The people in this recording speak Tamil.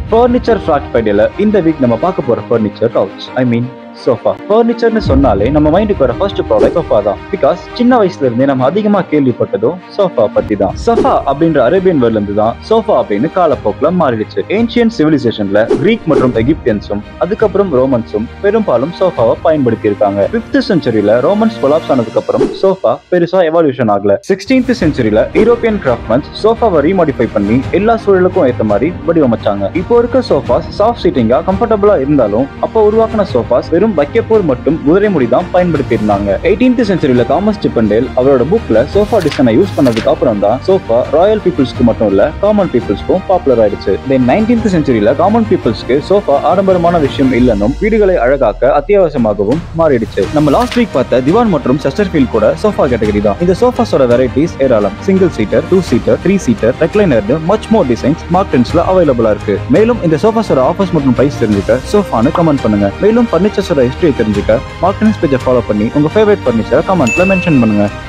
ஃபர்னிச்சர் ஃபேக்ட் ஃபைடியல இந்த வீக் நம்ம பார்க்க போற furniture couch, I mean sofa. ஃபர்னிச்சர்னு சொன்னாலே நம்ம மைண்டுக்கு வர ஃபர்ஸ்ட் ப்ராடக்ட் சோஃபா தான். பிகாஸ் சின்ன வயசுல இருந்தே நம்ம அதிகமா கேள்விப்பட்டதும் சோஃபா பத்தி தான். சஃபா அப்படின்ற அரேபியன் வேர்ட்ல இருந்து தான் சோஃபா அப்படின்னு காலப்போக்கில் மாறிடுச்சு. ஏன்ஷியன் சிவிலைசேஷன்ல கிரீக் மற்றும் எகிப்தியன்ஸும் அதுக்கப்புறம் ரோமன்ஸும் பெரும்பாலும் சோஃபாவை பயன்படுத்தி இருக்காங்க. 5th செஞ்சுரியில ரோமன்ஸ் கொலாப்ஸ் ஆனதுக்கு அப்புறம் சோஃபா பெருசா எவால்யூஷன் ஆகல. 16th செஞ்சுரியில யூரோப்பியன் கிராஃப்ட்மன்ஸ் சோஃபாவை ரீமாடிஃபை பண்ணி எல்லா சூழலுக்கும் ஏத்த மாதிரி வடிவமைச்சாங்க. இப்போ இருக்க சோஃபாஸ் சாஃப்ட் சீட்டிங்கா கம்ஃபர்டபுளா இருந்தாலும் அப்போ உருவாக்கின சோஃபாஸ் வெறும் வைக்கப்போர் மற்றும் குதிரை முடி தான் பயன்படுத்தி இருந்தாங்க. 18th செஞ்சுரியில தாமஸ் டிப்பண்டேல் அவரோட புக்ல சோஃபா டிசைனை யூஸ் பண்ணதுக்கு அப்புறம் தான் சோஃபா ராயல் பீப்புள்ஸ்க்கு மட்டும் இல்ல காமன் பீப்புள்ஸ்க்கும் பாப்புலர் ஆயிடுச்சு. தென் 19th செஞ்சுரியில காமன் பீப்புள்ஸ்க்கு சோஃபா ஆடம்பரமான விஷயம் இல்லைன்னும் வீடுகளை அழகாக்க அத்தியாவசியமாகவும் மாறிடுச்சு. நம்ம லாஸ்ட் வீக் பார்த்த திவான் மற்றும் செஸ்டர்ஃபீல்ட் கூட சோஃபா கேட்டகரி தான். இந்த சோஃபாஸோட வெரைட்டிஸ் ஏராளம். Single seater, 2 seater, 3 seater, recliner, much more designs மார்க்டன்ஸ்ல அவைலபிளா இருக்கு. மேலும் இந்த சோஃபாஸோட ஆஃபர்ஸ் மற்றும் பிரைஸ் தெரிஞ்சுக்க சோஃபான்னு கமெண்ட் பண்ணுங்க. மேலும் ஃபர்னிச்சர்ஸோட ஹிஸ்டரி தெரிஞ்சுக்க மார்க்டன்ஸ் பேஜை ஃபாலோ பண்ணி உங்க ஃபேவரட் ஃபர்னிச்சரை கமெண்ட்ல மென்ஷன் பண்ணுங்க.